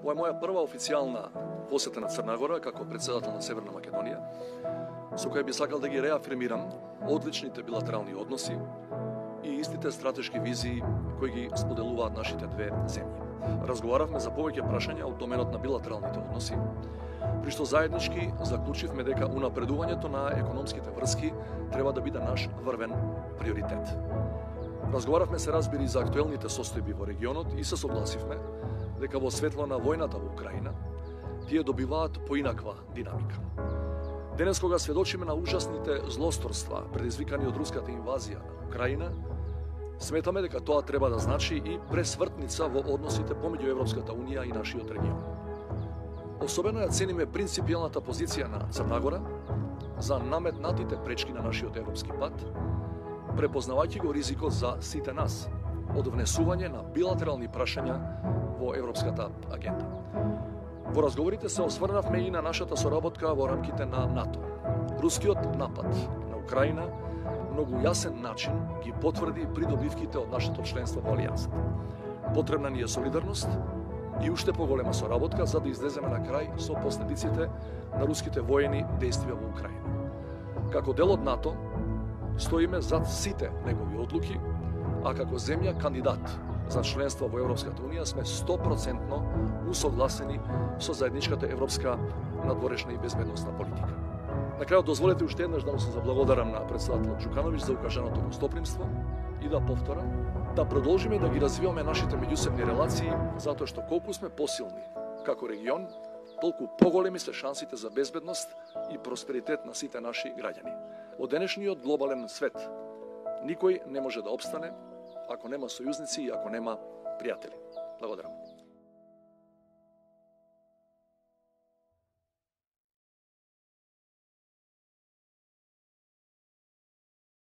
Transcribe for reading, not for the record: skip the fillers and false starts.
Ова е моја прва официјална посета на Црна Гора како председател на Северна Македонија, со која би сакал да ги реафирмирам одличните билатерални односи и истите стратешки визии кои ги споделуваат нашите две земји. Разговаравме за повеќе прашања од доменот на билатералните односи, при што заеднички заклучивме дека унапредувањето на економските врски треба да биде наш врвен приоритет. Разговаравме се разбери за актуелните состојби во регионот и се согласивме дека во светло на војната во Украина тие добиваат поинаква динамика. Денес кога сведочиме на ужасните злосторства предизвикани од руската инвазија на Украина, сметаме дека тоа треба да значи и пресвртница во односите помеѓу Европската Унија и нашиот регион. Особено ја цениме принципијалната позиција на Црна Гора за наметнатите пречки на нашиот европски пат, препознавајќи го ризикот за сите нас од внесување на билатерални прашања во европската агенда. Во разговорите се осврнавме и на нашата соработка во рамките на НАТО. Рускиот напад на Украина многу јасен начин ги потврди придобивките од нашето членство во Алијансата. Потребна ни е солидарност и уште поголема соработка за да излеземе на крај со последиците на руските воени действија во Украина. Како дел од НАТО, стоиме зад сите негови одлуки, а како земја кандидат за членство во Европската Унија сме 100% усогласени со заедничката европска надворешна и безбедносна политика. На крајот дозволете уште еднаш да му се заблагодарам на председателот Џукановиќ за укажаното гостопримство и да повторам да продолжиме да ги развиваме нашите меѓусебни релации, затоа што колку сме посилни како регион, толку поголеми се шансите за безбедност и просперитет на сите наши граѓани. Во денешниот глобален свет никој не може да опстане ако нема сојузници и ако нема пријатели. Благодарам.